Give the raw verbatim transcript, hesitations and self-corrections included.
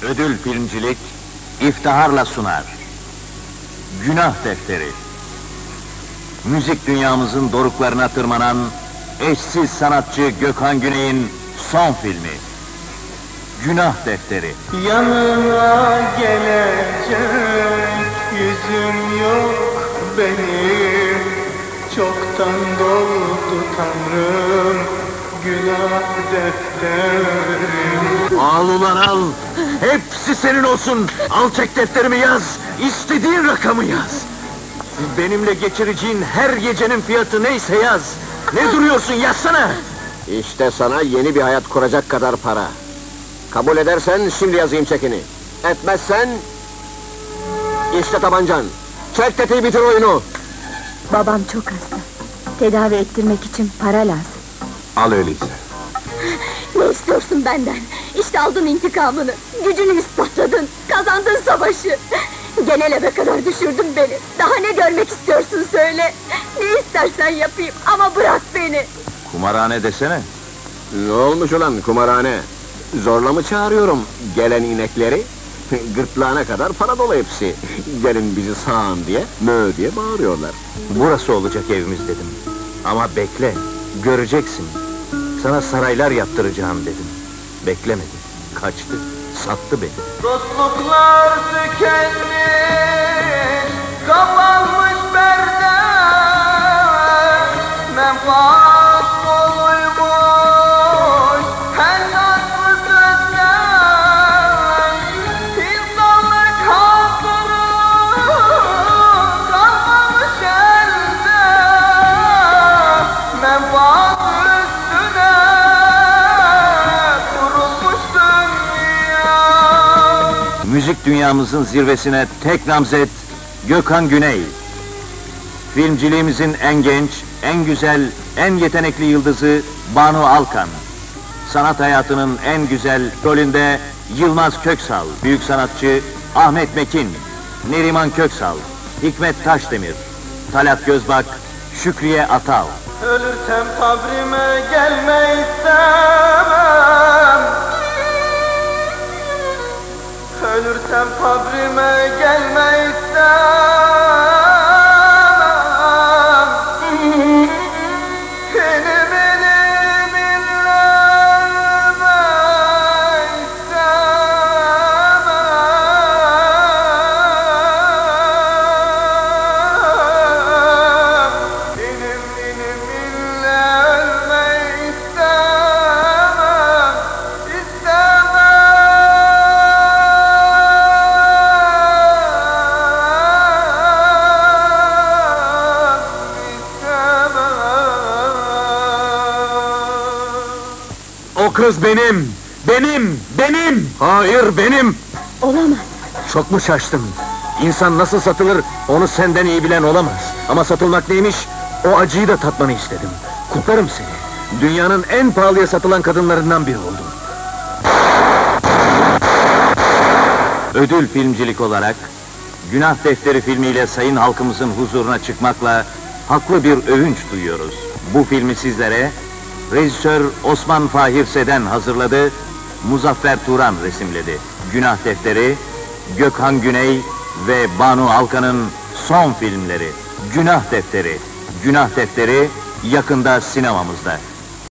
Ödül Filmcilik iftiharla sunar. Günah Defteri. Müzik dünyamızın doruklarına tırmanan eşsiz sanatçı Gökhan Güney'in son filmi. Günah Defteri. Yanına gelecek yüzüm yok benim, çoktan doldu Tanrım günah defterim. Al ulan al! Hepsi senin olsun! Al çek defterimi yaz! İstediğin rakamı yaz! Benimle geçireceğin her gecenin fiyatı neyse yaz! Ne duruyorsun, yazsana! İşte sana yeni bir hayat kuracak kadar para. Kabul edersen şimdi yazayım çekini. Etmezsen... İşte tabancan. Çek tetiği, bitir oyunu. Babam çok hasta. Tedavi ettirmek için para lazım. Al öyleyse. Ne istiyorsun benden? İşte aldın intikamını. Gücünü ispatladın. Kazandın savaşı. Genelebe kadar düşürdün beni. Daha ne görmek istiyorsun söyle. Ne istersen yapayım ama bırak beni. Kumarhane desene. Ne olmuş ulan kumarhane? Zorla mı çağırıyorum gelen inekleri? Gırtlağına kadar para dolu hepsi. Gelin bizi sağın diye, mö diye bağırıyorlar. Burası olacak evimiz dedim. Ama bekle, göreceksin. Sana saraylar yaptıracağım dedim. Beklemedi, kaçtı, sattı beni. Dostluklar tükenmiş, kapanmış perde, menfaat doluymuş her nazlı sözler. İnsanlık hatırı kalmamış elde, menfaat üstüne kurulmuş dünya. Müzik dünyamızın zirvesine tek namzet Gökhan Güney. Filmciliğimizin en genç, en güzel, en yetenekli yıldızı Banu Alkan. Sanat hayatının en güzel rolünde Yılmaz Köksal, büyük sanatçı Ahmet Mekin, Neriman Köksal, Hikmet Taşdemir, Talat Gözbak, Şükriye Atal. Ölürsem kabrime gelme istemem. Ölürsem kabrime gelme istemem. Benim elim inleme istemem. Benim elim inleme istemem. O kız benim, benim, benim! Hayır, benim! Olamaz. Çok mu şaştın? İnsan nasıl satılır, onu senden iyi bilen olamaz. Ama satılmak neymiş, o acıyı da tatmanı istedim. Kutlarım seni. Dünyanın en pahalıya satılan kadınlarından biri oldun. Ödül filmcilik olarak, Günah Defteri filmiyle sayın halkımızın huzuruna çıkmakla haklı bir övünç duyuyoruz. Bu filmi sizlere rejisör Osman Fahir Seden hazırladı, Muzaffer Turan resimledi. Günah Defteri, Gökhan Güney ve Banu Alkan'ın son filmleri. Günah Defteri, Günah Defteri yakında sinemamızda.